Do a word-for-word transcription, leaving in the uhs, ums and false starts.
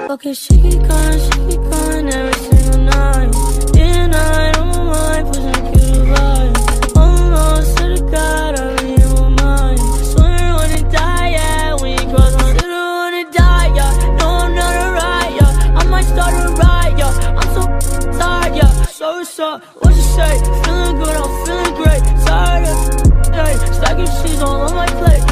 Okay, she keep calling, she keep calling every single night. Day and night, on my mind, pushing a cute vibe. Almost to the God, I be in my mind. Swear I wanna die, yeah, when you cross my city, I wanna die, yeah. No, I'm not alright, yeah. I might start a riot, yeah. I'm so tired, yeah. So what's up, what you say? Feeling good, I'm feeling great. Tired of day, stacking cheese all on my plate.